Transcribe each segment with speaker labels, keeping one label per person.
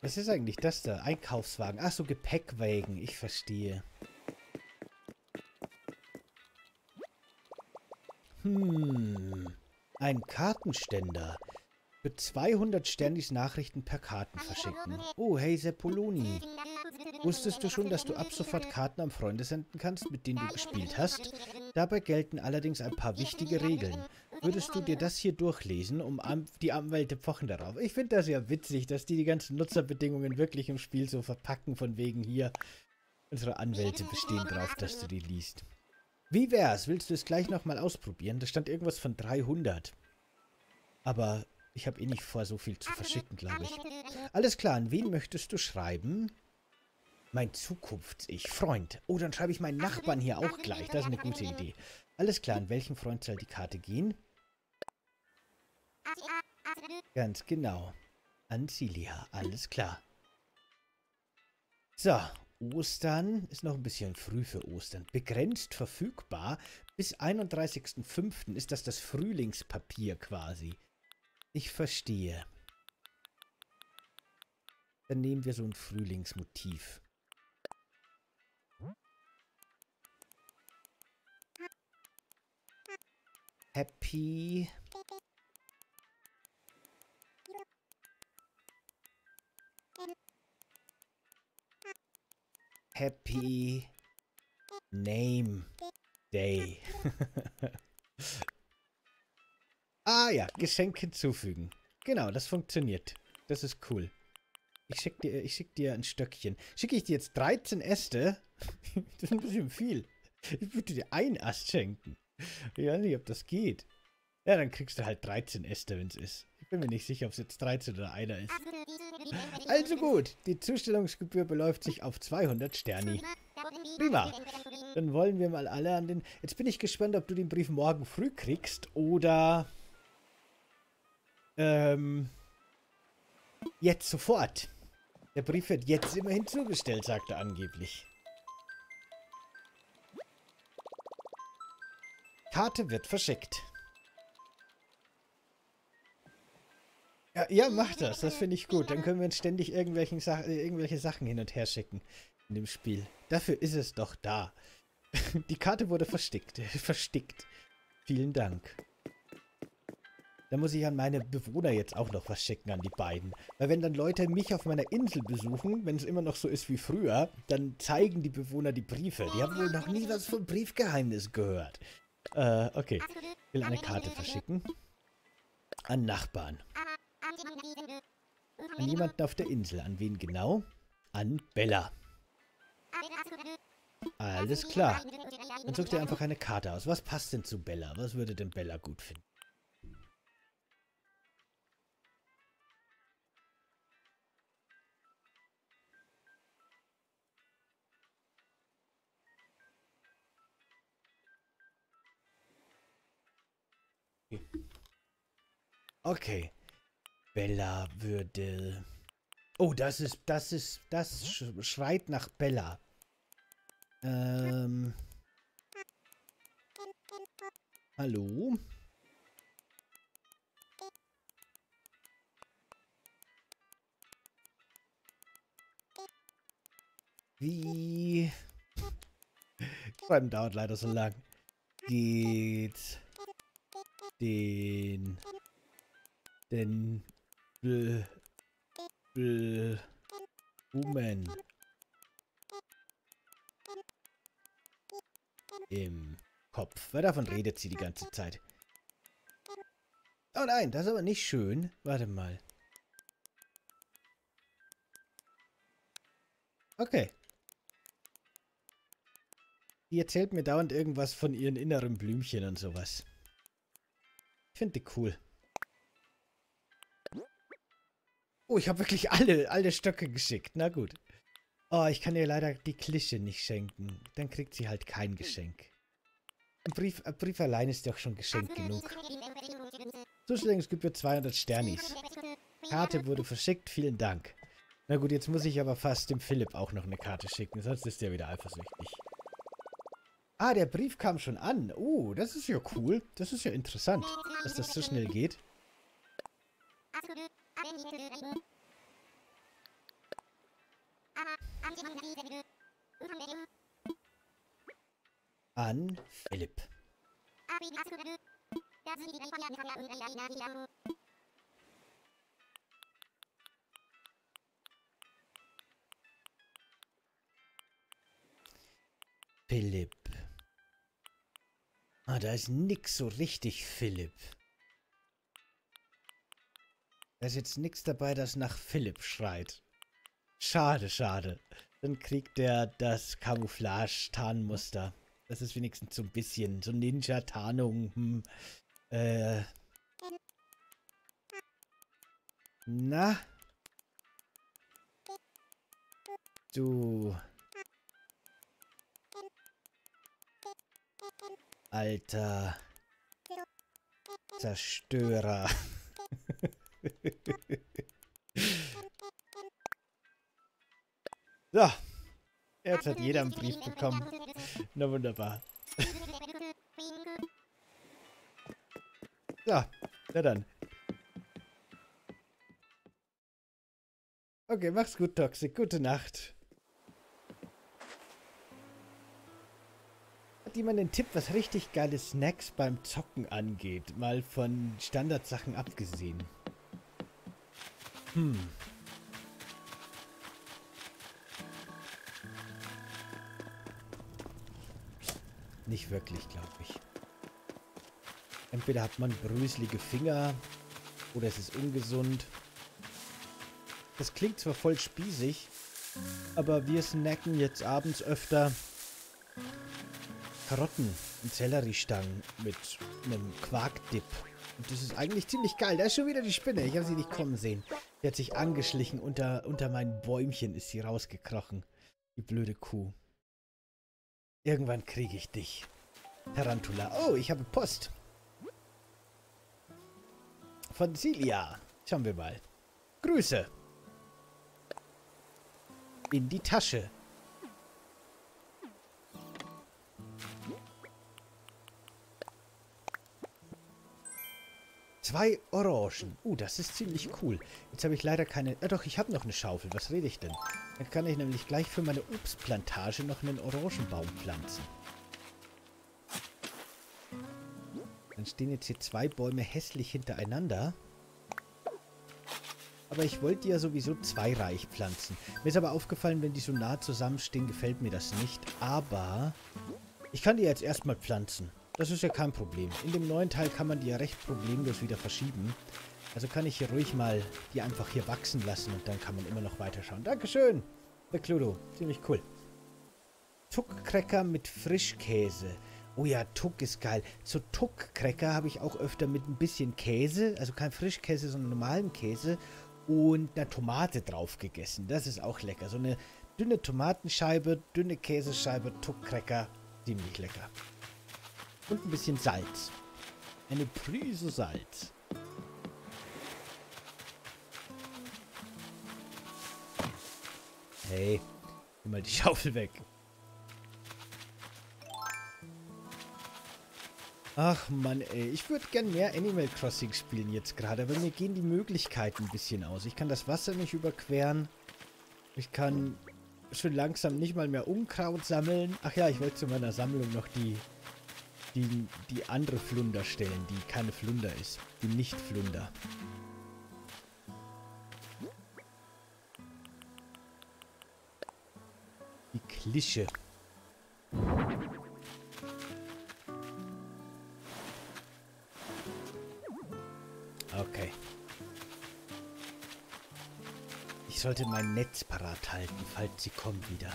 Speaker 1: Was ist eigentlich das da? Einkaufswagen. Ach so, Gepäckwagen. Ich verstehe. Ein Kartenständer. Für 200 Sternis Nachrichten per Karten verschicken. Oh, hey Seppoloni. Wusstest du schon, dass du ab sofort Karten an Freunde senden kannst, mit denen du gespielt hast? Dabei gelten allerdings ein paar wichtige Regeln. Würdest du dir das hier durchlesen, um die Anwälte pochen darauf? Ich finde das ja witzig, dass die ganzen Nutzerbedingungen wirklich im Spiel so verpacken, von wegen hier. Unsere Anwälte bestehen drauf, dass du die liest. Wie wär's? Willst du es gleich nochmal ausprobieren? Da stand irgendwas von 300. Aber ich habe eh nicht vor, so viel zu verschicken, glaube ich. Alles klar, an wen möchtest du schreiben? Mein Zukunfts-Ich, Freund. Oh, dann schreibe ich meinen Nachbarn hier auch gleich. Das ist eine gute Idee. Alles klar, an welchen Freund soll die Karte gehen? Ganz genau. An Cilia, alles klar. So, Ostern ist noch ein bisschen früh für Ostern. Begrenzt verfügbar. Bis 31.05. ist das Frühlingspapier quasi. Ich verstehe. Dann nehmen wir so ein Frühlingsmotiv. Happy. Happy Name Day. Ah ja, Geschenk hinzufügen. Genau, das funktioniert. Das ist cool. Ich schick dir ein Stöckchen. Schicke ich dir jetzt 13 Äste? Das ist ein bisschen viel. Ich würde dir einen Ast schenken. Ich weiß nicht, ob das geht. Ja, dann kriegst du halt 13 Äste, wenn es ist. Ich bin mir nicht sicher, ob es jetzt 13 oder einer ist. Also gut, die Zustellungsgebühr beläuft sich auf 200 Sterni. Prima. Dann wollen wir mal alle an den... Jetzt bin ich gespannt, ob du den Brief morgen früh kriegst oder... jetzt sofort. Der Brief wird jetzt immerhin zugestellt, sagt er angeblich. Karte wird verschickt. Ja, mach das. Das finde ich gut. Dann können wir uns ständig irgendwelche Sachen hin und her schicken in dem Spiel. Dafür ist es doch da. Die Karte wurde verstickt. Vielen Dank. Da muss ich an meine Bewohner jetzt auch noch was schicken, an die beiden. Weil wenn dann Leute mich auf meiner Insel besuchen, wenn es immer noch so ist wie früher, dann zeigen die Bewohner die Briefe. Die haben wohl noch nie was vom Briefgeheimnis gehört. Okay. Ich will eine Karte verschicken. An Nachbarn. An jemanden auf der Insel. An wen genau? An Bella. Alles klar. Dann such dir einfach eine Karte aus. Was passt denn zu Bella? Was würde denn Bella gut finden? Okay. Bella würde... Oh, das schreit nach Bella. Hallo? Wie... Schreiben dauert leider so lang. Geht... Den... Woman im Kopf. Weil davon redet sie die ganze Zeit. Oh nein, das ist aber nicht schön. Warte mal. Okay. Die erzählt mir dauernd irgendwas von ihren inneren Blümchen und sowas. Ich finde die cool. Oh, ich habe wirklich alle Stöcke geschickt. Na gut. Oh, ich kann ihr leider die Klische nicht schenken. Dann kriegt sie halt kein Geschenk. Ein Brief allein ist doch schon Geschenk genug. Zustellungsgebühr 200 Sternis. Karte wurde verschickt, vielen Dank. Na gut, jetzt muss ich aber fast dem Philipp auch noch eine Karte schicken, sonst ist der wieder eifersüchtig. Ah, der Brief kam schon an. Oh, das ist ja cool. Das ist ja interessant, dass das so schnell geht. An Philipp. Philipp. Ah, da ist nix so richtig Philipp. Da ist jetzt nichts dabei, das nach Philipp schreit. Schade, schade. Dann kriegt er das Camouflage-Tarnmuster. Das ist wenigstens so ein bisschen so Ninja-Tarnung. Na? Du. Alter. Zerstörer. So. Jetzt hat jeder einen Brief bekommen. Na wunderbar. So. Na dann. Okay, mach's gut, Toxic. Gute Nacht. Hat jemand einen Tipp, was richtig geile Snacks beim Zocken angeht? Mal von Standardsachen abgesehen. Nicht wirklich, glaube ich. Entweder hat man bröselige Finger oder es ist ungesund. Das klingt zwar voll spießig, aber wir snacken jetzt abends öfter Karotten und Selleriestangen mit einem Quarkdip. Und das ist eigentlich ziemlich geil. Da ist schon wieder die Spinne. Ich habe sie nicht kommen sehen. Die hat sich angeschlichen. Unter mein Bäumchen ist sie rausgekrochen. Die blöde Kuh. Irgendwann kriege ich dich. Tarantula. Oh, ich habe Post. Von Celia. Schauen wir mal. Grüße. In die Tasche. Zwei Orangen. Das ist ziemlich cool. Jetzt habe ich leider keine... doch, ich habe noch eine Schaufel. Was rede ich denn? Dann kann ich nämlich gleich für meine Obstplantage noch einen Orangenbaum pflanzen. Dann stehen jetzt hier zwei Bäume hässlich hintereinander. Aber ich wollte ja sowieso zweireich pflanzen. Mir ist aber aufgefallen, wenn die so nah zusammenstehen, gefällt mir das nicht. Aber ich kann die jetzt erstmal pflanzen. Das ist ja kein Problem. In dem neuen Teil kann man die ja recht problemlos wieder verschieben. Also kann ich hier ruhig mal die einfach hier wachsen lassen und dann kann man immer noch weiterschauen. Dankeschön, der Cluedo. Ziemlich cool. Tuck-Cracker mit Frischkäse. Oh ja, Tuck ist geil. So Tuck-Cracker habe ich auch öfter mit ein bisschen Käse, also kein Frischkäse, sondern normalen Käse und einer Tomate drauf gegessen. Das ist auch lecker. So eine dünne Tomatenscheibe, dünne Käsescheibe, Tuck-Cracker. Ziemlich lecker. Und ein bisschen Salz. Eine Prise Salz. Hey, nimm mal die Schaufel weg. Ach Mann, ey. Ich würde gern mehr Animal Crossing spielen jetzt gerade, aber mir gehen die Möglichkeiten ein bisschen aus. Ich kann das Wasser nicht überqueren. Ich kann schon langsam nicht mal mehr Unkraut sammeln. Ach ja, ich wollte zu meiner Sammlung noch die andere Flunder stellen, die keine Flunder ist. Die Nicht-Flunder. Die Klische. Okay. Ich sollte mein Netz parat halten, falls sie kommt wieder.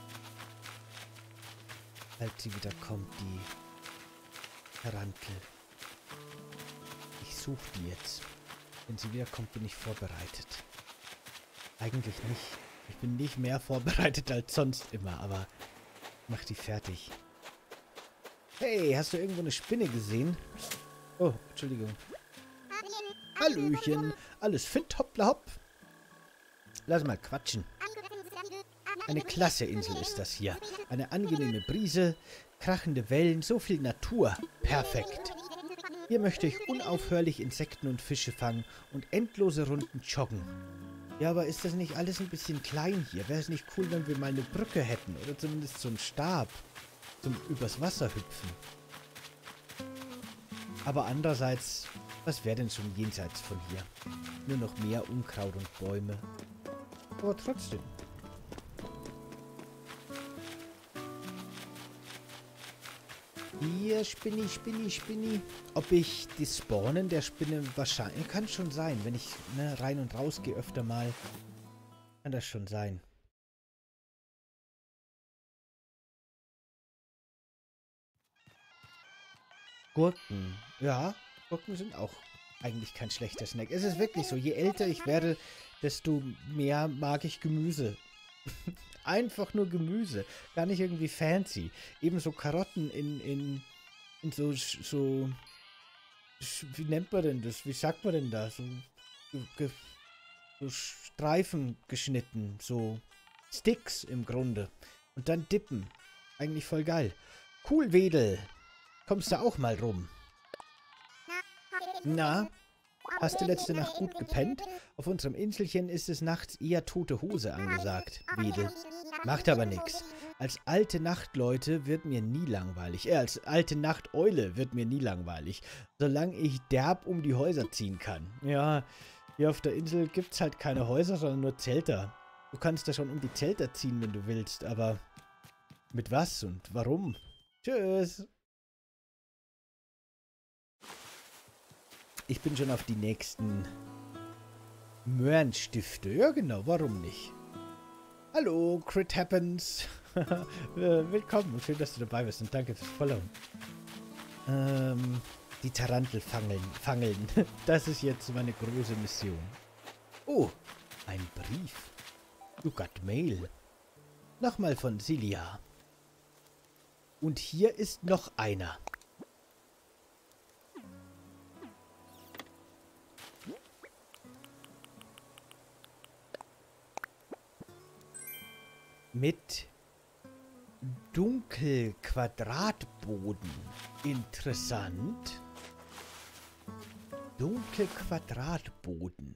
Speaker 1: Falls sie wieder kommt, die Tarantel. Ich suche die jetzt. Wenn sie wiederkommt, bin ich vorbereitet. Eigentlich nicht. Ich bin nicht mehr vorbereitet als sonst immer, aber mach die fertig. Hey, hast du irgendwo eine Spinne gesehen? Oh, Entschuldigung. Hallöchen. Alles fit, hoppla hopp. Lass mal quatschen. Eine klasse Insel ist das hier. Eine angenehme Brise, krachende Wellen, so viel Natur. Perfekt. Hier möchte ich unaufhörlich Insekten und Fische fangen und endlose Runden joggen. Ja, aber ist das nicht alles ein bisschen klein hier? Wäre es nicht cool, wenn wir mal eine Brücke hätten? Oder zumindest so einen Stab zum übers Wasser hüpfen? Aber andererseits, was wäre denn schon jenseits von hier? Nur noch mehr Unkraut und Bäume. Aber trotzdem. Hier, Spinni, Spinni, Spinni. Ob ich die Spawnen der Spinne wahrscheinlich... Kann schon sein, wenn ich rein und raus gehe öfter mal. Kann das schon sein. Gurken. Ja, Gurken sind auch eigentlich kein schlechter Snack. Es ist wirklich so, je älter ich werde, desto mehr mag ich Gemüse. Einfach nur Gemüse. Gar nicht irgendwie fancy. Ebenso Karotten in so, wie nennt man denn das? Wie sagt man denn da? So Streifen geschnitten. So Sticks im Grunde. Und dann dippen. Eigentlich voll geil. Cool, Wedel. Kommst du auch mal rum? Na? Hast du letzte Nacht gut gepennt? Auf unserem Inselchen ist es nachts eher tote Hose angesagt, Wedel. Macht aber nix. Als alte Nachtleute wird mir nie langweilig. Als alte Nachteule wird mir nie langweilig. Solange ich derb um die Häuser ziehen kann. Ja, hier auf der Insel gibt's halt keine Häuser, sondern nur Zelter. Du kannst da schon um die Zelter ziehen, wenn du willst, aber mit was und warum? Tschüss. Ich bin schon auf die nächsten Möhrenstifte. Ja, genau, warum nicht? Hallo, Crit Happens. Willkommen und schön, dass du dabei bist und danke fürs Followen. Die Tarantel fangeln. Das ist jetzt meine große Mission. Oh, ein Brief. You got mail. Nochmal von Silja. Und hier ist noch einer. Mit Dunkelquadratboden. Interessant. Dunkelquadratboden.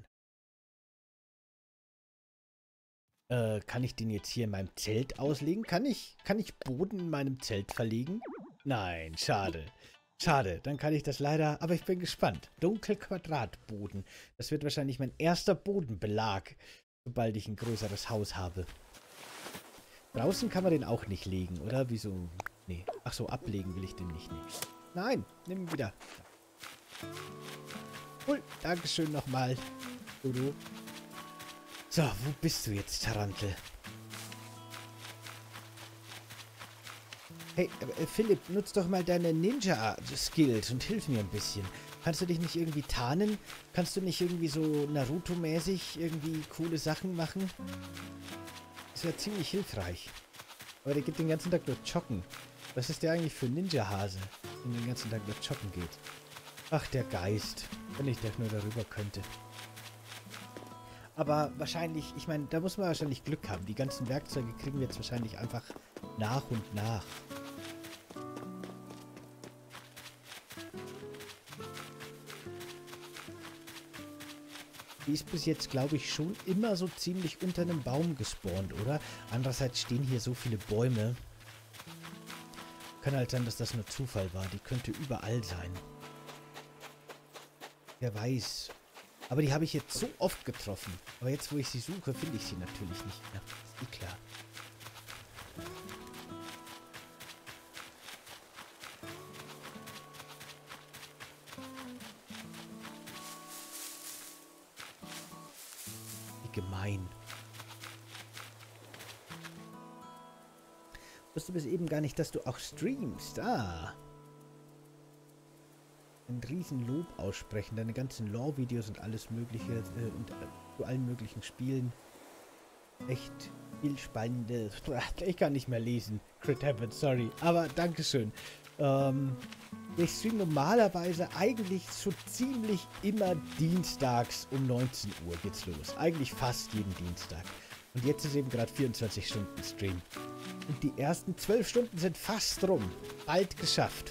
Speaker 1: Kann ich den jetzt hier in meinem Zelt auslegen? Kann ich Boden in meinem Zelt verlegen? Nein, schade. Schade, dann kann ich das leider... Aber ich bin gespannt. Dunkelquadratboden. Das wird wahrscheinlich mein erster Bodenbelag, sobald ich ein größeres Haus habe. Draußen kann man den auch nicht legen, oder? Wieso? Nee. Ach so, ablegen will ich den nicht. Nee. Nein, nimm ihn wieder. Cool, Dankeschön nochmal. Dodo. So, wo bist du jetzt, Tarantel? Hey, Philipp, nutz doch mal deine Ninja-Skills und hilf mir ein bisschen. Kannst du dich nicht irgendwie tarnen? Kannst du nicht irgendwie so Naruto-mäßig irgendwie coole Sachen machen? Das wäre ziemlich hilfreich. Aber der geht den ganzen Tag nur joggen. Was ist der eigentlich für ein Ninja-Hase, der den ganzen Tag nur joggen geht? Ach, der Geist. Wenn ich doch nur darüber könnte. Aber wahrscheinlich, ich meine, da muss man wahrscheinlich Glück haben. Die ganzen Werkzeuge kriegen wir jetzt wahrscheinlich einfach nach und nach. Die ist bis jetzt, glaube ich, schon immer so ziemlich unter einem Baum gespawnt, oder? Andererseits stehen hier so viele Bäume. Kann halt sein, dass das nur Zufall war. Die könnte überall sein. Wer weiß. Aber die habe ich jetzt so oft getroffen. Aber jetzt, wo ich sie suche, finde ich sie natürlich nicht mehr. Ist eh klar. Gemein. Wusste bis eben gar nicht, dass du auch streamst. Ah. Ein riesen Lob aussprechen. Deine ganzen Lore-Videos und alles mögliche und zu allen möglichen Spielen. Echt viel Spannendes. Ich kann nicht mehr lesen. Crit Happens, sorry. Aber Dankeschön. Ich streame normalerweise eigentlich so ziemlich immer dienstags um 19 Uhr geht's los. Eigentlich fast jeden Dienstag. Und jetzt ist eben gerade 24 Stunden Stream. Und die ersten 12 Stunden sind fast rum. Bald geschafft.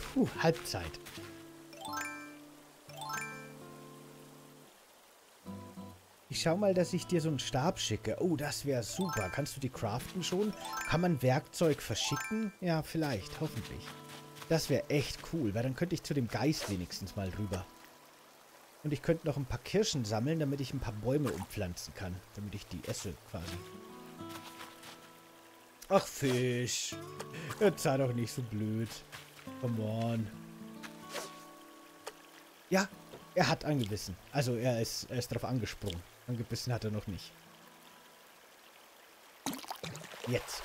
Speaker 1: Ich schau mal, dass ich dir so einen Stab schicke. Oh, das wäre super. Kannst du die craften schon? Kann man Werkzeug verschicken? Ja, vielleicht. Hoffentlich. Das wäre echt cool, weil dann könnte ich zu dem Geist wenigstens mal rüber. Und ich könnte noch ein paar Kirschen sammeln, damit ich ein paar Bäume umpflanzen kann. Damit ich die esse, quasi. Ach, Fisch. Jetzt sei doch nicht so blöd. Come on. Ja, er hat angebissen. Also er ist drauf angesprungen. Angebissen hat er noch nicht. Jetzt.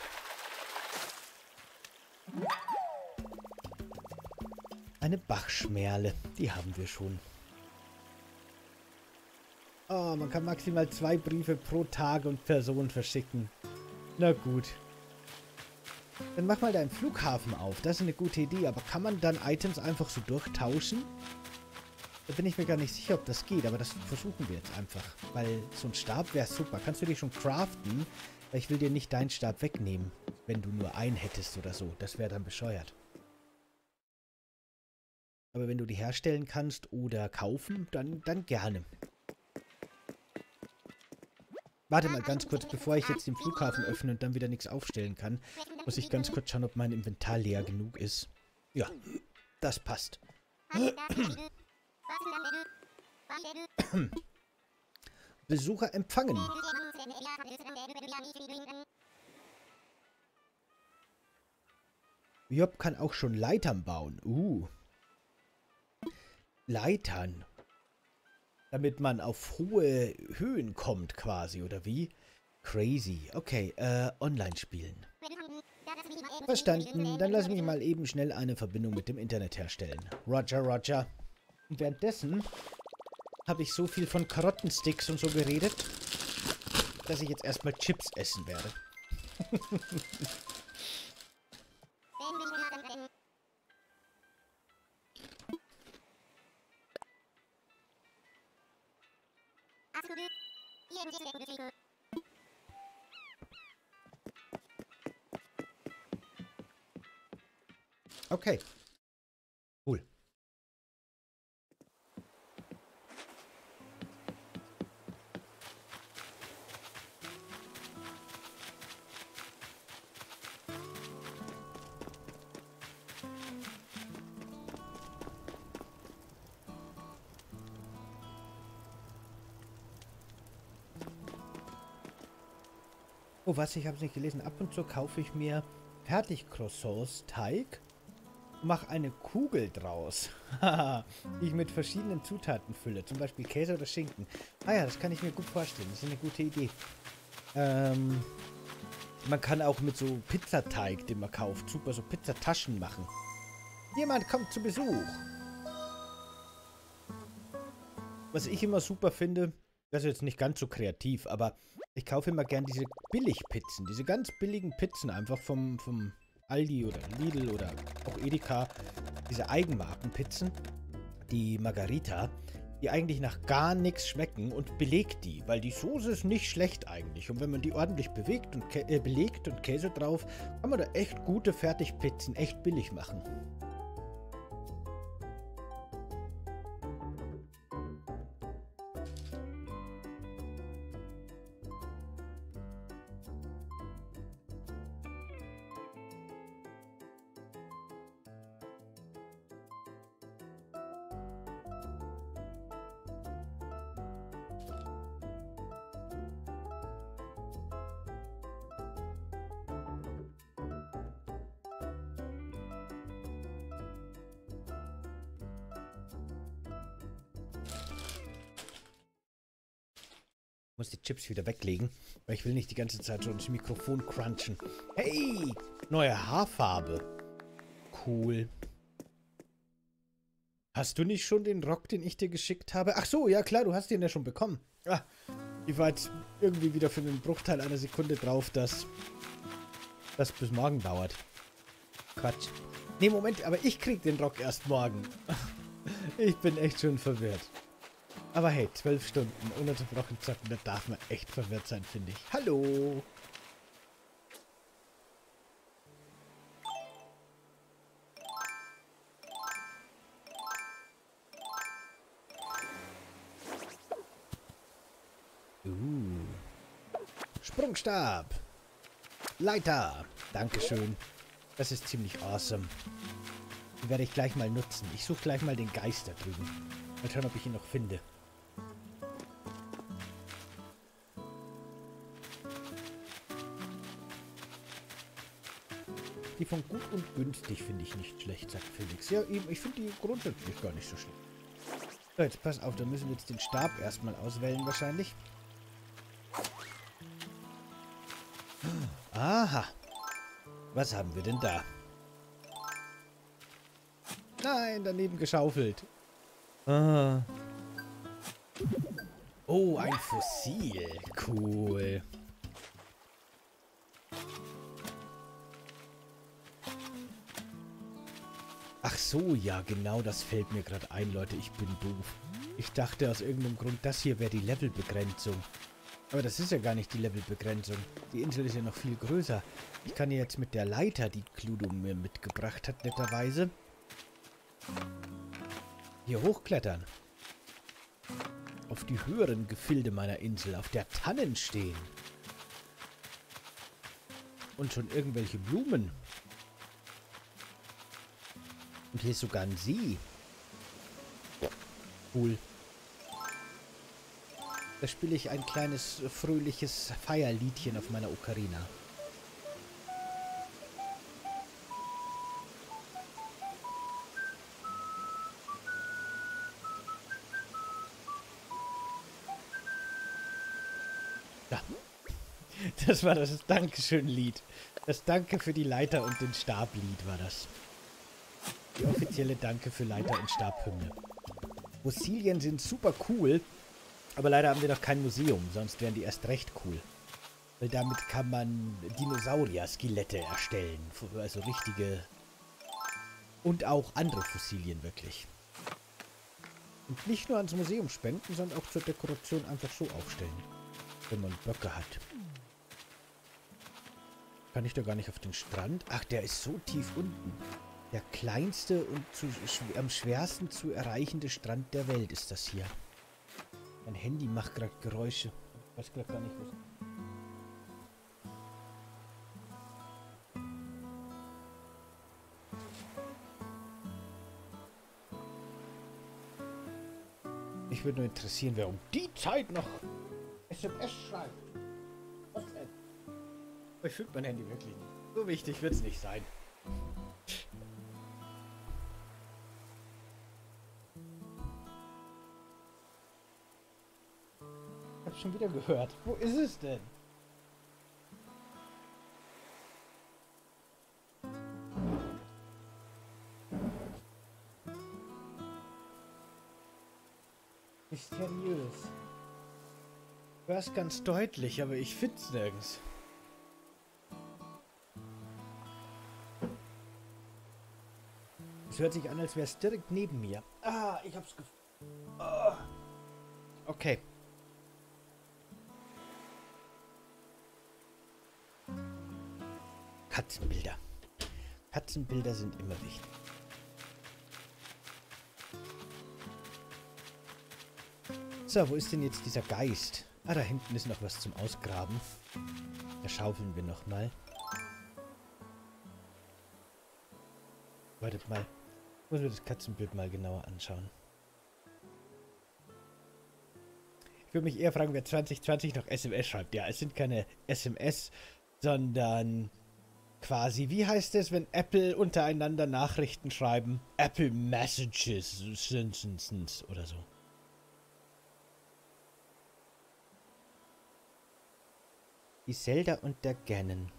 Speaker 1: Eine Bachschmerle. Die haben wir schon. Oh, man kann maximal 2 Briefe pro Tag und Person verschicken. Na gut. Dann mach mal deinen Flughafen auf. Das ist eine gute Idee. Aber kann man dann Items einfach so durchtauschen? Da bin ich mir gar nicht sicher, ob das geht. Aber das versuchen wir jetzt einfach. Weil so ein Stab wäre super. Kannst du dich schon craften? Weil ich will dir nicht deinen Stab wegnehmen. Wenn du nur einen hättest oder so. Das wäre dann bescheuert. Aber wenn du die herstellen kannst oder kaufen, dann gerne. Warte mal ganz kurz, bevor ich jetzt den Flughafen öffne und dann wieder nichts aufstellen kann, muss ich ganz kurz schauen, ob mein Inventar leer genug ist. Ja, das passt. Besucher empfangen. Job kann auch schon Leitern bauen. Leitern. Damit man auf hohe Höhen kommt quasi, oder wie? Crazy. Okay, online spielen. Verstanden. Dann lass mich mal eben schnell eine Verbindung mit dem Internet herstellen. Roger, Roger. Und währenddessen habe ich so viel von Karottensticks und so geredet, dass ich jetzt erstmal Chips essen werde. Okay. Cool. Oh, was? Ich habe es nicht gelesen. Ab und zu kaufe ich mir Fertig-Croissants, Teig, mache eine Kugel draus, die ich mit verschiedenen Zutaten fülle. Zum Beispiel Käse oder Schinken. Ah ja, das kann ich mir gut vorstellen. Das ist eine gute Idee. Man kann auch mit so Pizzateig, den man kauft, super so Pizzataschen machen. Jemand kommt zu Besuch. Was ich immer super finde, das ist jetzt nicht ganz so kreativ, aber ich kaufe immer gern diese Billigpizzen. Diese ganz billigen Pizzen einfach vom Aldi oder Lidl oder auch Edeka. Diese Eigenmarkenpizzen, die Margarita, die eigentlich nach gar nichts schmecken und belegt die, weil die Soße ist nicht schlecht eigentlich. Und wenn man die ordentlich belegt und Käse drauf, kann man da echt gute Fertigpizzen echt billig machen. Muss die Chips wieder weglegen, weil ich will nicht die ganze Zeit so ins Mikrofon crunchen. Hey, neue Haarfarbe. Cool. Hast du nicht schon den Rock, den ich dir geschickt habe? Ach so, ja klar, du hast den ja schon bekommen. Ah, ich war jetzt irgendwie wieder für einen Bruchteil einer Sekunde drauf, dass das bis morgen dauert. Quatsch. Nee, Moment, aber ich krieg den Rock erst morgen. Ich bin echt schon verwirrt. Aber hey, 12 Stunden ununterbrochen zocken, da darf man echt verwirrt sein, finde ich. Hallo! Sprungstab. Leiter. Dankeschön. Das ist ziemlich awesome. Die werde ich gleich mal nutzen. Ich suche gleich mal den Geist da drüben. Mal schauen, ob ich ihn noch finde. Die von gut und günstig finde ich nicht schlecht, sagt Felix. Ja, ich finde die grundsätzlich gar nicht so schlecht. So, jetzt pass auf, da müssen wir jetzt den Stab erstmal auswählen wahrscheinlich. Aha. Was haben wir denn da? Nein, daneben geschaufelt. Ah. Oh, ein Fossil. Cool. Ach so, ja, genau, das fällt mir gerade ein, Leute. Ich bin doof. Ich dachte aus irgendeinem Grund, das hier wäre die Levelbegrenzung. Aber das ist ja gar nicht die Levelbegrenzung. Die Insel ist ja noch viel größer. Ich kann jetzt mit der Leiter, die Cluedo mir mitgebracht hat, netterweise, hier hochklettern. Auf die höheren Gefilde meiner Insel, auf der Tannen stehen. Und schon irgendwelche Blumen. Und hier ist sogar ein See. Cool. Da spiele ich ein kleines, fröhliches Feierliedchen auf meiner Ocarina. Ja. Das war das Dankeschön-Lied. Das Danke für die Leiter und den Stab-Lied war das. Die offizielle Danke für Leiter und Stab-Hymne. Fossilien sind super cool. Aber leider haben wir noch kein Museum, sonst wären die erst recht cool. Weil damit kann man Dinosaurier-Skelette erstellen. Also richtige... Und auch andere Fossilien wirklich. Und nicht nur ans Museum spenden, sondern auch zur Dekoration einfach so aufstellen. Wenn man Böcke hat. Kann ich da gar nicht auf den Strand? Ach, der ist so tief unten. Der kleinste und am schwersten zu erreichende Strand der Welt ist das hier. Mein Handy macht gerade Geräusche. Ich weiß gerade gar nicht, was... Mich würde nur interessieren, wer um die Zeit noch SMS schreibt. Was denn? Ich finde mein Handy wirklich nicht. So wichtig wird es nicht sein. Ich hab's schon wieder gehört. Wo ist es denn? Mysteriös. Du hörst ganz deutlich, aber ich find's nirgends. Es hört sich an, als wäre es direkt neben mir. Ah, ich hab's gefunden. Oh. Okay. Katzenbilder. Katzenbilder sind immer wichtig. So, wo ist denn jetzt dieser Geist? Ah, da hinten ist noch was zum Ausgraben. Da schaufeln wir nochmal. Wartet mal. Ich muss mir das Katzenbild mal genauer anschauen. Ich würde mich eher fragen, wer 2020 noch SMS schreibt. Ja, es sind keine SMS, sondern quasi, wie heißt es, wenn Apple untereinander Nachrichten schreiben? Apple Messages oder so. Die Zelda und der Ganon.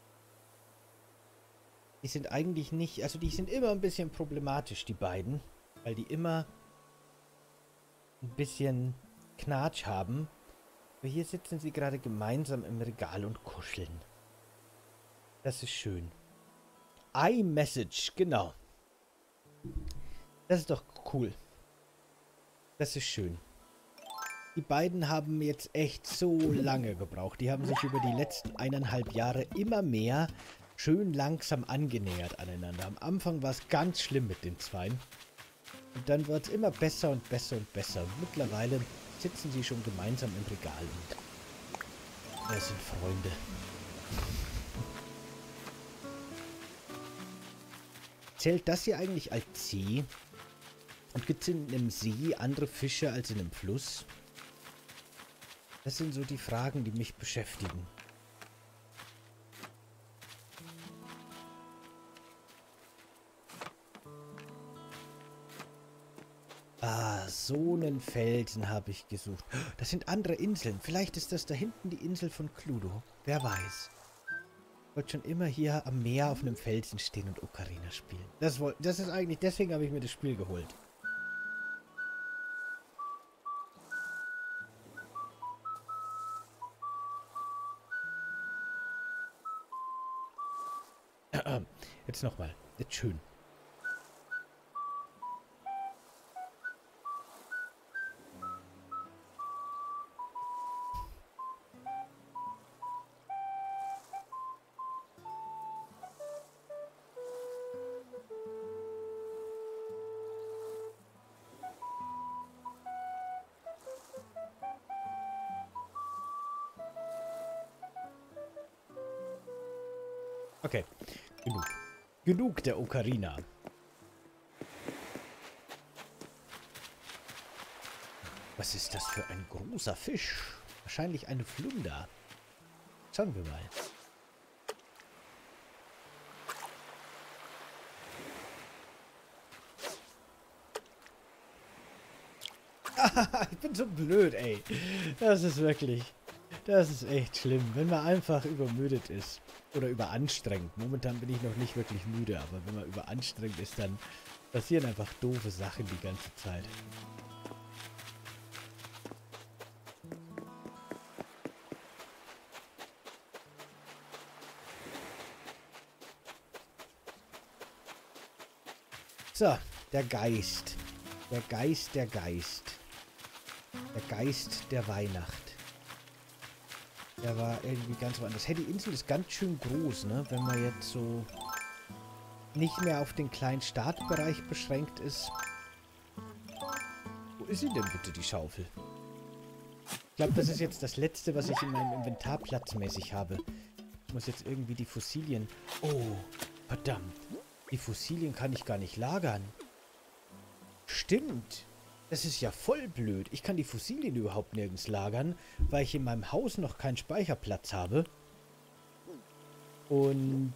Speaker 1: Die sind eigentlich nicht, also die sind immer ein bisschen problematisch, die beiden. Weil die immer ein bisschen Knatsch haben. Aber hier sitzen sie gerade gemeinsam im Regal und kuscheln. Das ist schön. iMessage, genau. Das ist doch cool. Das ist schön. Die beiden haben jetzt echt so lange gebraucht. Die haben sich über die letzten 1,5 Jahre immer mehr schön langsam angenähert aneinander. Am Anfang war es ganz schlimm mit den Zweien. Und dann wird es immer besser und besser und besser. Und mittlerweile sitzen sie schon gemeinsam im Regal und Das sind Freunde. Zählt das hier eigentlich als See? Und gibt es in einem See andere Fische als in einem Fluss? Das sind so die Fragen, die mich beschäftigen. Ah, so einen Felsen habe ich gesucht. Das sind andere Inseln. Vielleicht ist das da hinten die Insel von Cluedo. Wer weiß. Ich wollte schon immer hier am Meer auf einem Felsen stehen und Ocarina spielen. Das ist eigentlich, deswegen habe ich mir das Spiel geholt. Jetzt nochmal. Jetzt schön. Okay, genug. Genug der Ocarina. Was ist das für ein großer Fisch? Wahrscheinlich eine Flunder. Schauen wir mal. Ich bin so blöd, ey. Das ist wirklich... Das ist echt schlimm, wenn man einfach übermüdet ist. Oder überanstrengend. Momentan bin ich noch nicht wirklich müde, aber wenn man überanstrengend ist, dann passieren einfach doofe Sachen die ganze Zeit. So, der Geist. Der Geist, der Geist. Der Geist der Weihnacht. Der war irgendwie ganz woanders. Hey, die Insel ist ganz schön groß, ne? Wenn man jetzt so nicht mehr auf den kleinen Startbereich beschränkt ist. Wo ist sie denn bitte, die Schaufel? Ich glaube, das ist jetzt das Letzte, was ich in meinem Inventar platzmäßig habe. Ich muss jetzt irgendwie die Fossilien... Oh, verdammt. Die Fossilien kann ich gar nicht lagern. Stimmt. Das ist ja voll blöd. Ich kann die Fossilien überhaupt nirgends lagern, weil ich in meinem Haus noch keinen Speicherplatz habe. Und...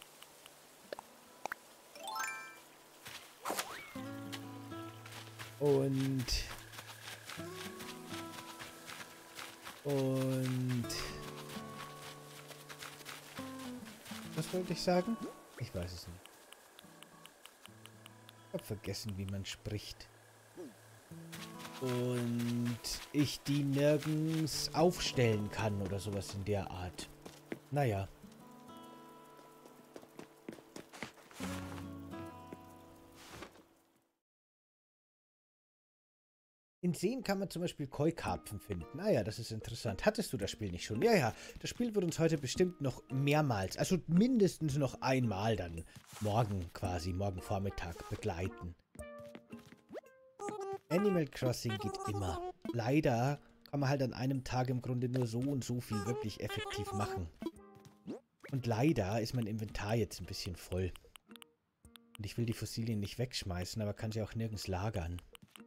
Speaker 1: Was wollte ich sagen? Ich weiß es nicht. Ich habe vergessen, wie man spricht. Und ich die nirgends aufstellen kann oder sowas in der Art. Naja. In Seen kann man zum Beispiel Koi-Karpfen finden. Naja, das ist interessant. Hattest du das Spiel nicht schon? Ja, ja. Das Spiel wird uns heute bestimmt noch mehrmals, also mindestens noch einmal dann morgen quasi, morgen Vormittag begleiten. Animal Crossing geht immer. Leider kann man halt an einem Tag im Grunde nur so und so viel wirklich effektiv machen. Und leider ist mein Inventar jetzt ein bisschen voll. Und ich will die Fossilien nicht wegschmeißen, aber kann sie auch nirgends lagern.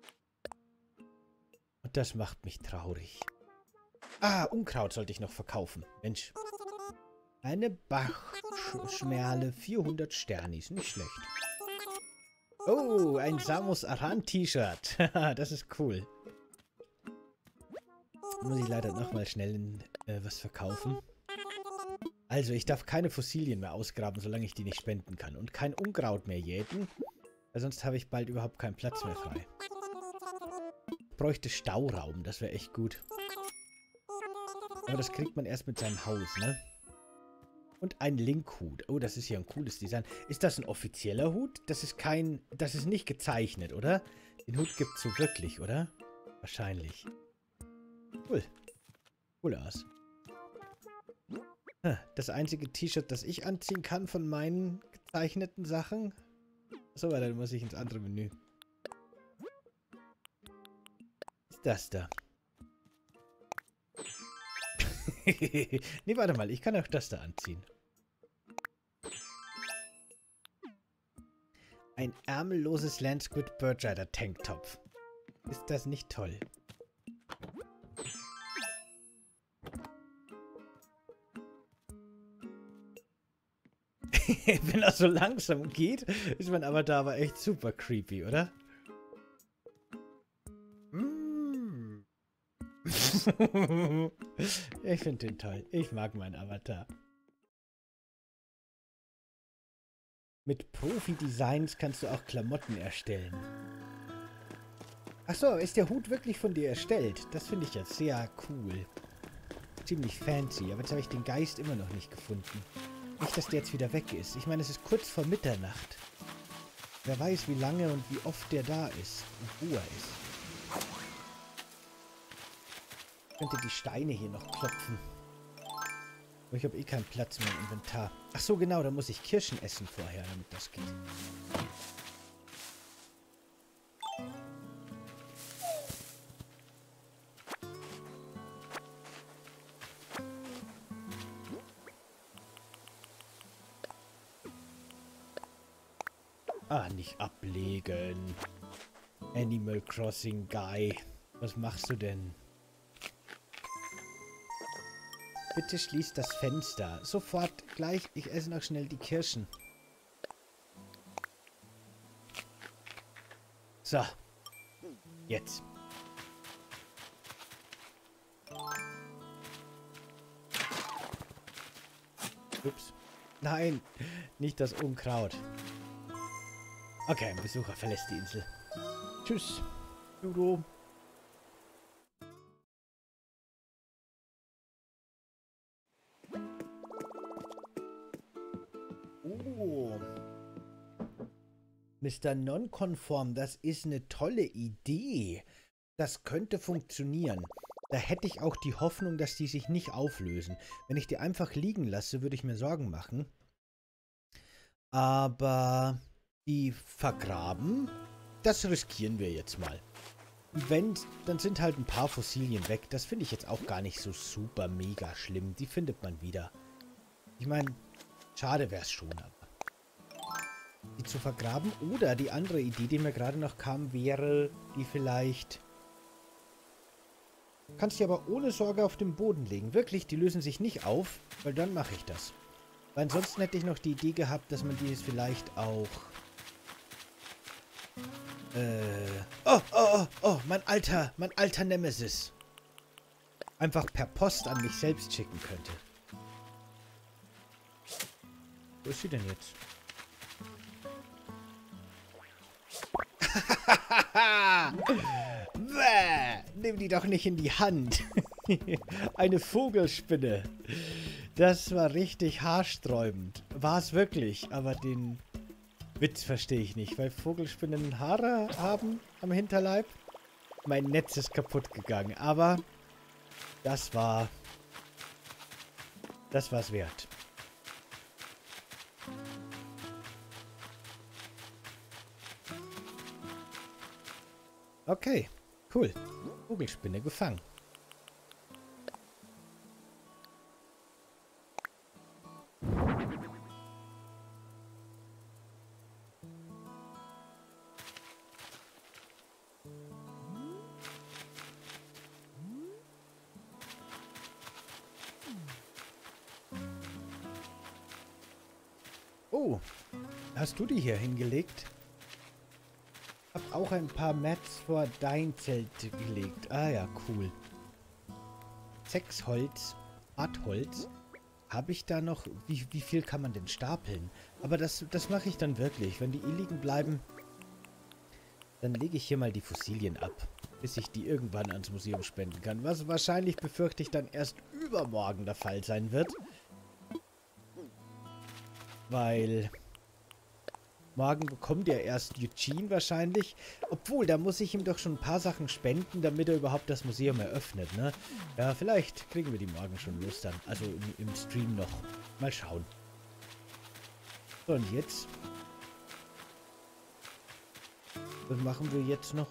Speaker 1: Und das macht mich traurig. Ah, Unkraut sollte ich noch verkaufen. Mensch. Eine Bachschmerle, 400 Sternis. Nicht schlecht. Oh, ein Samus Aran T-Shirt. Das ist cool. Muss ich leider nochmal schnell was verkaufen. Also, ich darf keine Fossilien mehr ausgraben, solange ich die nicht spenden kann. Und kein Unkraut mehr jäten, weil sonst habe ich bald überhaupt keinen Platz mehr frei. Ich bräuchte Stauraum, das wäre echt gut. Aber das kriegt man erst mit seinem Haus, ne? Und ein Linkhut. Oh, das ist ja ein cooles Design. Ist das ein offizieller Hut? Das ist nicht gezeichnet, oder? Den Hut gibt es so wirklich, oder? Wahrscheinlich. Cool. Cool aus. Das einzige T-Shirt, das ich anziehen kann von meinen gezeichneten Sachen. So, dann muss ich ins andere Menü. Ist das da. Nee, warte mal, ich kann auch das da anziehen. Ein ärmelloses Landsquid Birdrider Tanktop. Ist das nicht toll? Wenn er so langsam geht, ist mein Avatar aber echt super creepy, oder? Mm. Ich finde den toll. Ich mag meinen Avatar. Mit Profi-Designs kannst du auch Klamotten erstellen. Achso, ist der Hut wirklich von dir erstellt? Das finde ich jetzt sehr cool. Ziemlich fancy, aber jetzt habe ich den Geist immer noch nicht gefunden. Nicht, dass der jetzt wieder weg ist. Ich meine, es ist kurz vor Mitternacht. Wer weiß, wie lange und wie oft der da ist und wo er ist. Ich könnte die Steine hier noch klopfen. Aber ich habe eh keinen Platz mehr im Inventar. Ach so, genau, da muss ich Kirschen essen vorher, damit das geht. Ah, nicht ablegen. Animal Crossing Guy. Was machst du denn? Bitte schließ das Fenster. Sofort, gleich. Ich esse noch schnell die Kirschen. So. Jetzt. Ups. Nein, nicht das Unkraut. Okay, ein Besucher verlässt die Insel. Tschüss, Ludo. Oh. Mr. Nonconform, das ist eine tolle Idee. Das könnte funktionieren. Da hätte ich auch die Hoffnung, dass die sich nicht auflösen. Wenn ich die einfach liegen lasse, würde ich mir Sorgen machen. Aber die vergraben, das riskieren wir jetzt mal. Wenn, dann sind halt ein paar Fossilien weg. Das finde ich jetzt auch gar nicht so super mega schlimm. Die findet man wieder. Ich meine, schade wäre es schon, aber die zu vergraben. Oder die andere Idee, die mir gerade noch kam, wäre, die vielleicht... Kannst die aber ohne Sorge auf den Boden legen. Wirklich, die lösen sich nicht auf, weil dann mache ich das. Weil ansonsten hätte ich noch die Idee gehabt, dass man dieses vielleicht auch... Oh, mein alter Nemesis. Einfach per Post an mich selbst schicken könnte. Wo ist sie denn jetzt? Bäh, nimm die doch nicht in die Hand. Eine Vogelspinne. Das war richtig haarsträubend. War es wirklich, aber den Witz verstehe ich nicht, weil Vogelspinnen Haare haben am Hinterleib. Mein Netz ist kaputt gegangen, aber das war's wert. Okay, cool. Vogelspinne gefangen. Oh, hast du die hier hingelegt? Hab auch ein paar Mats vor dein Zelt gelegt. Ah ja, cool. 6 Holz, Hartholz. Habe ich da noch... Wie viel kann man denn stapeln? Aber das mache ich dann wirklich. Wenn die eh liegen bleiben, dann lege ich hier mal die Fossilien ab. Bis ich die irgendwann ans Museum spenden kann. Was wahrscheinlich, befürchte ich, dann erst übermorgen der Fall sein wird. Weil... Morgen bekommt ja erst Eugene wahrscheinlich. Obwohl, da muss ich ihm doch schon ein paar Sachen spenden, damit er überhaupt das Museum eröffnet, ne? Ja, vielleicht kriegen wir die morgen schon los dann. Also im Stream noch. Mal schauen. So, und jetzt? Was machen wir jetzt noch?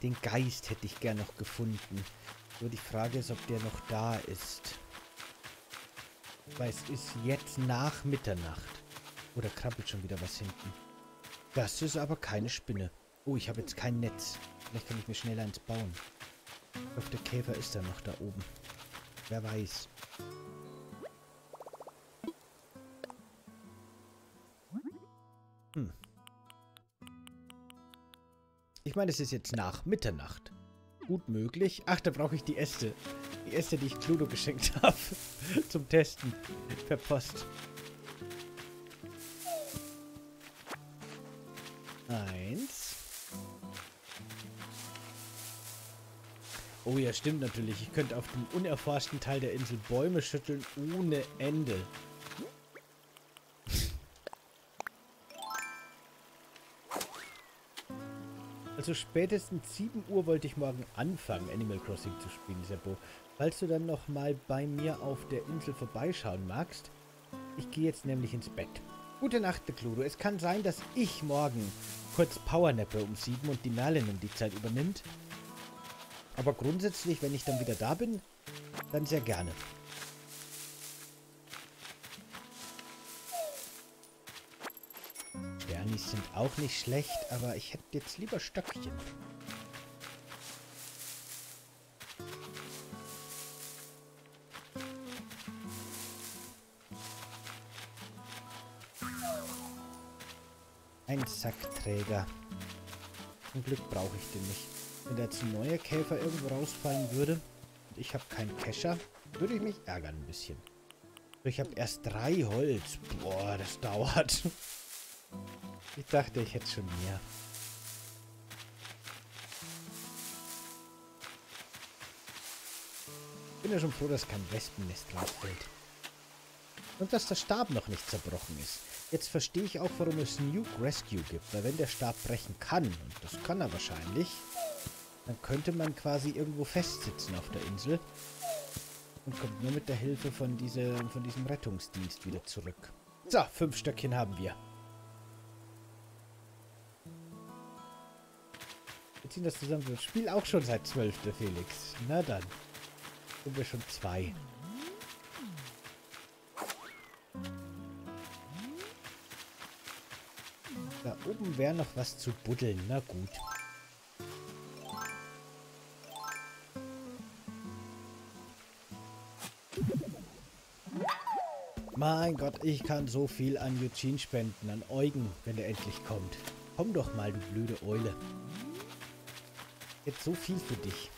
Speaker 1: Den Geist hätte ich gern noch gefunden. Nur die Frage ist, ob der noch da ist. Weil es ist jetzt nach Mitternacht. Oder krabbelt schon wieder was hinten. Das ist aber keine Spinne. Oh, ich habe jetzt kein Netz. Vielleicht kann ich mir schneller eins bauen. Ich hoffe, der Käfer ist dann noch da oben. Wer weiß. Ich meine, es ist jetzt nach Mitternacht. Gut möglich. Ach, da brauche ich die Äste. Die Äste, die ich Cluedo geschenkt habe. Zum Testen. Per Post. 1. Oh ja, stimmt natürlich. Ich könnte auf dem unerforschten Teil der Insel Bäume schütteln ohne Ende. Also spätestens 7 Uhr wollte ich morgen anfangen, Animal Crossing zu spielen, Seppo. Falls du dann noch mal bei mir auf der Insel vorbeischauen magst. Ich gehe jetzt nämlich ins Bett. Gute Nacht, Cluedo. Es kann sein, dass ich morgen kurz powernappe um 7 und die Merlin um die Zeit übernimmt. Aber grundsätzlich, wenn ich dann wieder da bin, dann sehr gerne. Sternis sind auch nicht schlecht, aber ich hätte jetzt lieber Stöckchen. Ein Sackträger. Zum Glück brauche ich den nicht. Wenn da jetzt ein neuer Käfer irgendwo rausfallen würde und ich habe keinen Kescher, würde ich mich ärgern ein bisschen. Ich habe erst 3 Holz. Boah, das dauert. Ich dachte, ich hätte schon mehr. Ich bin ja schon froh, dass kein Wespennest rausfällt. Und dass der Stab noch nicht zerbrochen ist. Jetzt verstehe ich auch, warum es Nuke Rescue gibt. Weil wenn der Stab brechen kann, und das kann er wahrscheinlich, dann könnte man quasi irgendwo festsitzen auf der Insel. Und kommt nur mit der Hilfe von diesem Rettungsdienst wieder zurück. So, 5 Stöckchen haben wir. Wir ziehen das zusammen. Das Spiel auch schon seit 12. Felix. Na dann. Sind wir schon 2. Da oben wäre noch was zu buddeln. Na gut. Mein Gott, ich kann so viel an Eugene spenden, an Eugen, wenn er endlich kommt. Komm doch mal, du blöde Eule. Jetzt so viel für dich.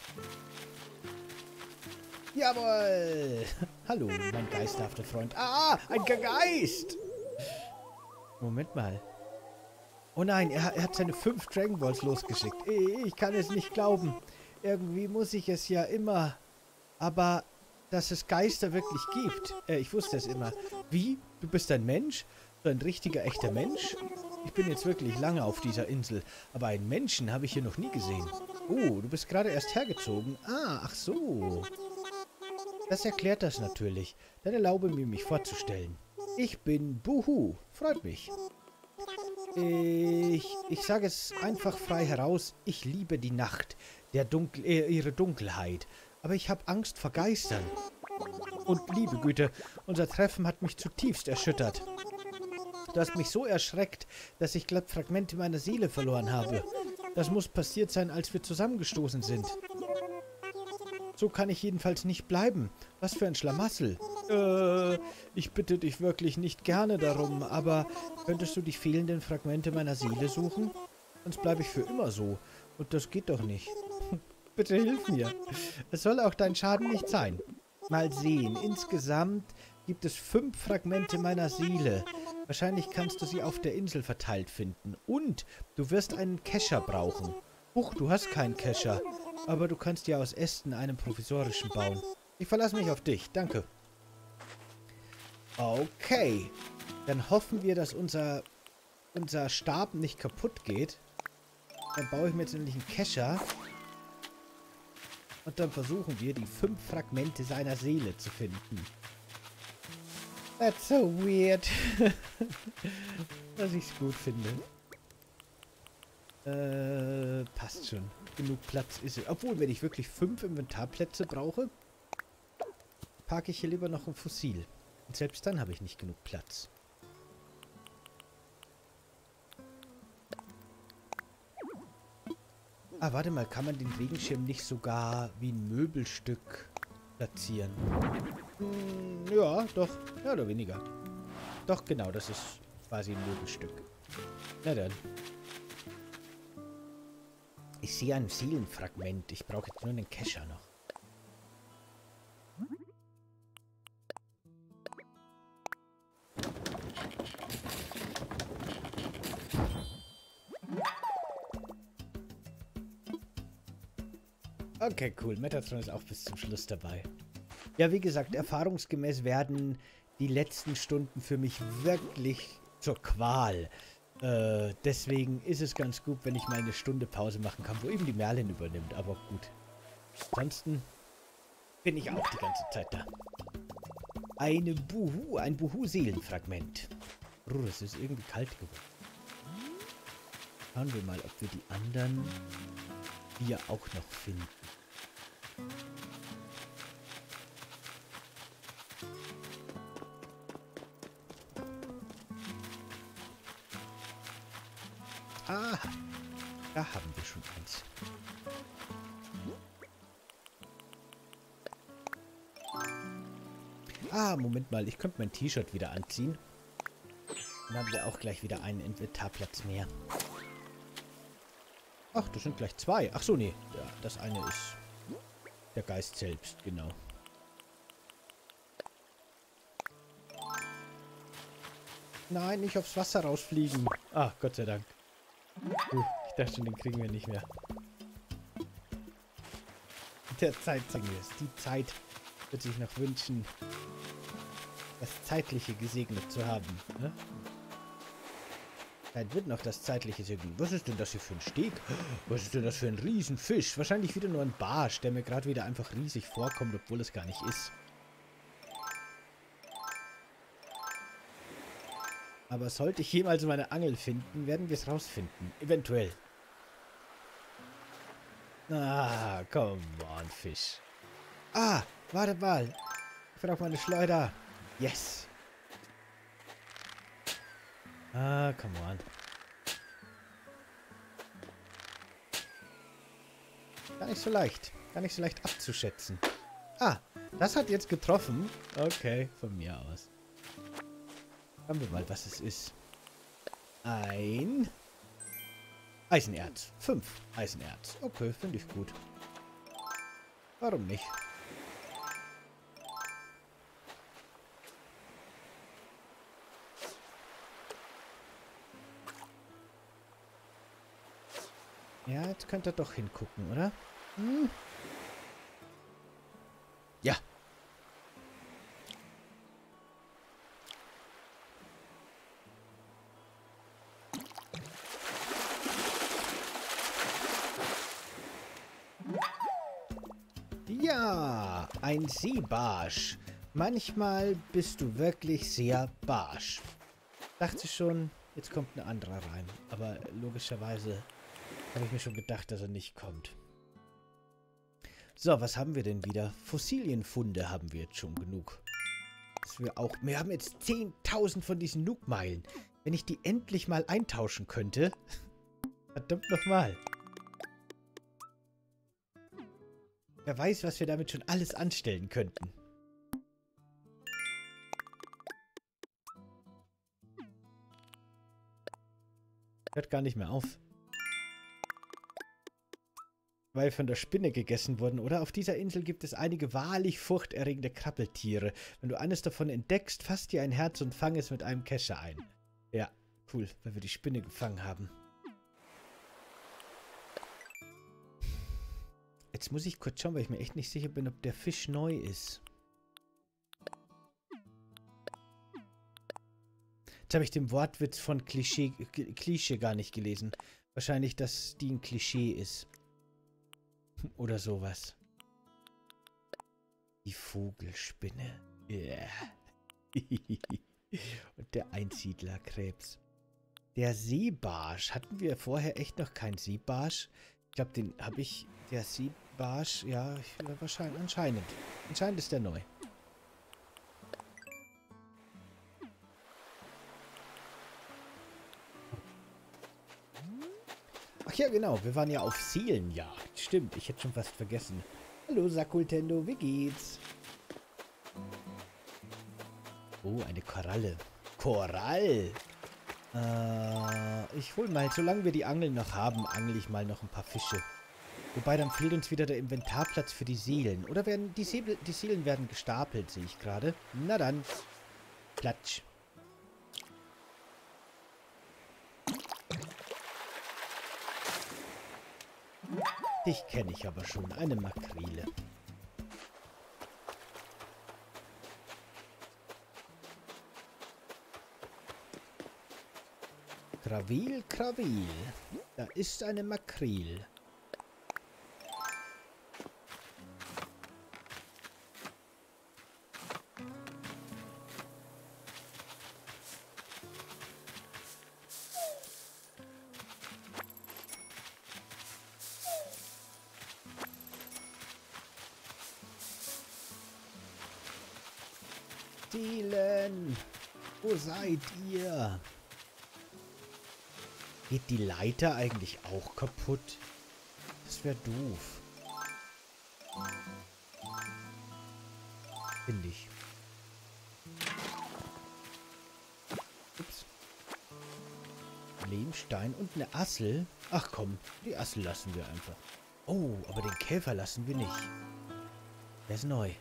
Speaker 1: Jawohl! Hallo, mein geisterhafter Freund. Ah, ein Geist! Moment mal. Oh nein, er hat seine 5 Dragon Balls losgeschickt. Ich kann es nicht glauben. Irgendwie muss ich es ja immer. Aber dass es Geister wirklich gibt. Ich wusste es immer. Wie? Du bist ein Mensch? So ein richtiger, echter Mensch? Ich bin jetzt wirklich lange auf dieser Insel. Aber einen Menschen habe ich hier noch nie gesehen. Oh, du bist gerade erst hergezogen. Ah, ach so. Das erklärt das natürlich. Dann erlaube mir, mich vorzustellen. Ich bin Buhu. Freut mich. Ich sage es einfach frei heraus. Ich liebe die Nacht. Ihre Dunkelheit. Aber ich habe Angst vor Geistern. Und liebe Güte, unser Treffen hat mich zutiefst erschüttert. Du hast mich so erschreckt, dass ich glatt Fragmente meiner Seele verloren habe. Das muss passiert sein, als wir zusammengestoßen sind. So kann ich jedenfalls nicht bleiben. Was für ein Schlamassel. Ich bitte dich wirklich nicht gerne darum, aber könntest du die fehlenden Fragmente meiner Seele suchen? Sonst bleibe ich für immer so. Und das geht doch nicht. Bitte hilf mir. Es soll auch dein Schaden nicht sein. Mal sehen. Insgesamt gibt es 5 Fragmente meiner Seele. Wahrscheinlich kannst du sie auf der Insel verteilt finden. Und du wirst einen Kescher brauchen. Huch, du hast keinen Kescher. Aber du kannst ja aus Ästen einen provisorischen bauen. Ich verlasse mich auf dich. Danke. Okay. Dann hoffen wir, dass unser Stab nicht kaputt geht. Dann baue ich mir jetzt nämlich einen Kescher. Und dann versuchen wir, die 5 Fragmente seiner Seele zu finden. That's so weird. Dass ich es gut finde. Passt schon. Genug Platz ist es. Obwohl, wenn ich wirklich 5 Inventarplätze brauche, parke ich hier lieber noch ein Fossil. Und selbst dann habe ich nicht genug Platz. Ah, warte mal, kann man den Regenschirm nicht sogar wie ein Möbelstück platzieren? Hm, ja, doch. Ja, oder weniger. Doch, genau, das ist quasi ein Möbelstück. Na dann. Ich sehe ein Seelenfragment. Ich brauche jetzt nur einen Kescher noch. Okay, cool. Metatron ist auch bis zum Schluss dabei. Ja, wie gesagt, erfahrungsgemäß werden die letzten Stunden für mich wirklich zur Qual. Deswegen ist es ganz gut, wenn ich mal eine Stunde Pause machen kann, wo eben die Merlin übernimmt. Aber gut. Ansonsten bin ich auch die ganze Zeit da. Ein Buhu-Seelenfragment. Es ist irgendwie kalt geworden. Schauen wir mal, ob wir die anderen hier auch noch finden. Ah, da haben wir schon eins. Ah, Moment mal, ich könnte mein T-Shirt wieder anziehen. Dann haben wir auch gleich wieder einen Inventarplatz mehr. Ach, das sind gleich 2. Ach so, nee. Ja, das eine ist der Geist selbst, genau. Nein, nicht aufs Wasser rausfliegen. Ah, Gott sei Dank. Ich dachte schon, den kriegen wir nicht mehr. Der Zeit sagen wir es. Die Zeit wird sich noch wünschen, das Zeitliche gesegnet zu haben. Ne? Dann wird noch das Zeitliche segnen. Was ist denn das hier für ein Steg? Was ist denn das für ein Riesenfisch? Wahrscheinlich wieder nur ein Barsch, der mir gerade wieder einfach riesig vorkommt, obwohl es gar nicht ist. Aber sollte ich jemals meine Angel finden, werden wir es rausfinden. Eventuell. Ah, come on, Fisch. Ah, warte mal. Ich brauche meine Schleuder. Yes. Ah, come on. Gar nicht so leicht. Gar nicht so leicht abzuschätzen. Ah, das hat jetzt getroffen. Okay, von mir aus. Schauen wir mal, was es ist. Ein Eisenerz. 5 Eisenerz. Okay, finde ich gut. Warum nicht? Ja, jetzt könnt ihr doch hingucken, oder? Hm. Ja. Ja, ein Seebarsch. Manchmal bist du wirklich sehr barsch. Dachte schon, jetzt kommt ein anderer rein. Aber logischerweise habe ich mir schon gedacht, dass er nicht kommt. So, was haben wir denn wieder? Fossilienfunde haben wir jetzt schon genug. Wir haben jetzt 10.000 von diesen Nook-Meilen. Wenn ich die endlich mal eintauschen könnte. Verdammt nochmal. Wer weiß, was wir damit schon alles anstellen könnten. Hört gar nicht mehr auf. Weil von der Spinne gegessen wurden, oder? Auf dieser Insel gibt es einige wahrlich furchterregende Krabbeltiere. Wenn du eines davon entdeckst, fass dir ein Herz und fang es mit einem Kescher ein. Ja, cool, weil wir die Spinne gefangen haben. Jetzt muss ich kurz schauen, weil ich mir echt nicht sicher bin, ob der Fisch neu ist. Jetzt habe ich den Wortwitz von Klischee gar nicht gelesen. Wahrscheinlich, dass die ein Klischee ist. Oder sowas. Die Vogelspinne. Yeah. Und der Einsiedlerkrebs. Der Seebarsch. Hatten wir vorher echt noch keinen Seebarsch? Ich glaube, den habe ich... Der Seebarsch, ja, wahrscheinlich, anscheinend. Anscheinend ist der neu. Ach ja, genau. Wir waren ja auf Seelenjagd. Stimmt, ich hätte schon fast vergessen. Hallo, Sakultendo, wie geht's? Oh, eine Koralle. Korall! Ich hol mal, solange wir die Angeln noch haben, angel ich mal noch ein paar Fische. Wobei, dann fehlt uns wieder der Inventarplatz für die Seelen. Oder werden die Seelen werden gestapelt, sehe ich gerade. Na dann. Platsch. Dich kenne ich aber schon. Eine Makrele. Krawil, Krawil. Da ist eine Makrele. Seelen! Wo seid ihr? Geht die Leiter eigentlich auch kaputt? Das wäre doof. Finde ich. Ups. Lehmstein und eine Assel. Ach komm, die Assel lassen wir einfach. Oh, aber den Käfer lassen wir nicht. Der ist neu.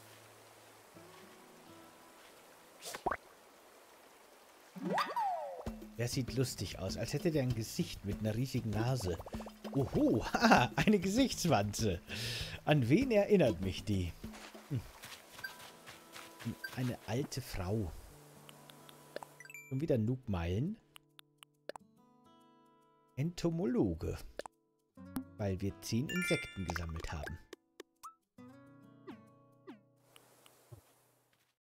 Speaker 1: Der sieht lustig aus, als hätte der ein Gesicht mit einer riesigen Nase. Oho, haha, eine Gesichtswanze. An wen erinnert mich die? Eine alte Frau. Schon wieder Noobmeilen. Entomologe. Weil wir 10 Insekten gesammelt haben.